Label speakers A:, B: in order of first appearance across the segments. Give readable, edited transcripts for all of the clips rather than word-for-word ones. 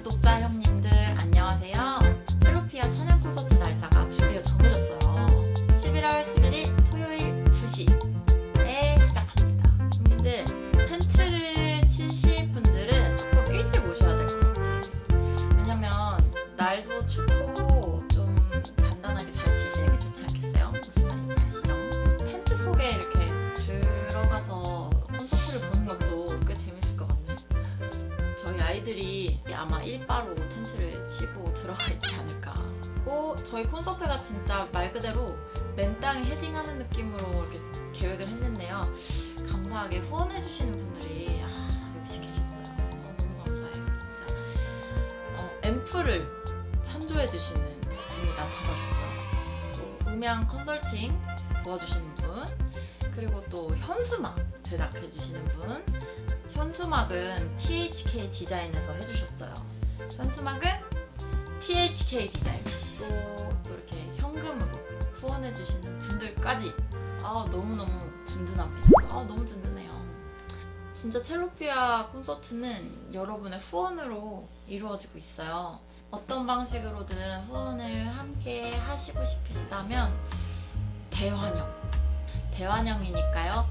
A: 구독자 형님들 안녕하세요. 첼로피아 찬양 콘서트 날짜가 드디어 정해졌어요. 11월 11일 토요일 2시에 시작합니다. 형님들 텐트를 치실 분들은 꼭 일찍 오셔야 될 것 같아요. 왜냐면 날도 춥고 좀 단단하게 잘 치시는 게 좋지 않겠어요? 무슨 말인지 아시죠? 텐트 속에 이렇게 들어가서 콘서트를 보는 것도 꽤 재밌을 것 같네요. 저희 아이들이 아마 일바로 텐트를 치고 들어가 있지 않을까. 저희 콘서트가 진짜 말 그대로 맨 땅에 헤딩하는 느낌으로 이렇게 계획을 했는데요. 감사하게 후원해주시는 분들이 역시 계셨어요. 너무 감사해요, 진짜. 앰프를 찬조해주시는 분이 나타나셨고요. 또 음향 컨설팅 도와주시는 분, 그리고 또 현수막 제작해주시는 분. 현수막은 THK 디자인에서 해주셨어요. 현수막은 THK 디자인. 또 이렇게 현금으로 후원해주시는 분들까지 너무너무 든든합니다. 너무 든든해요. 진짜 첼로피아 콘서트는 여러분의 후원으로 이루어지고 있어요. 어떤 방식으로든 후원을 함께 하시고 싶으시다면 대환영이니까요.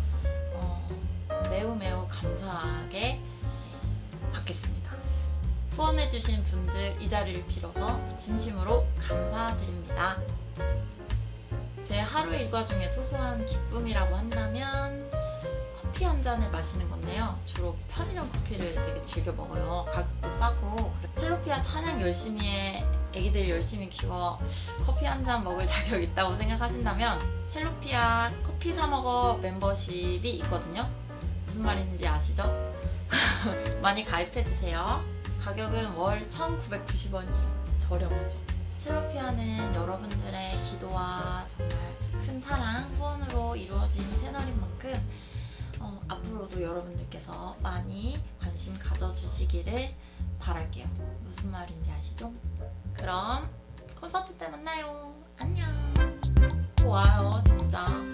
A: 매우 감사하게 받겠습니다. 후원해주신 분들 이 자리를 빌어서 진심으로 감사드립니다. 제 하루 일과 중에 소소한 기쁨이라고 한다면 커피 한 잔을 마시는 건데요. 주로 편의점 커피를 되게 즐겨 먹어요. 가격도 싸고. 첼로피아 찬양 열심히 해, 애기들 열심히 키워 커피 한 잔 먹을 자격 있다고 생각하신다면 첼로피아 커피 사 먹어 멤버십이 있거든요. 무슨 말인지 아시죠? 많이 가입해주세요. 가격은 월 1,990원이에요. 저렴하죠? 첼로피아는 여러분들의 기도와 정말 큰 사랑, 후원으로 이루어진 채널인 만큼 앞으로도 여러분들께서 많이 관심 가져주시기를 바랄게요. 무슨 말인지 아시죠? 그럼 콘서트 때 만나요. 안녕. 와요, 진짜.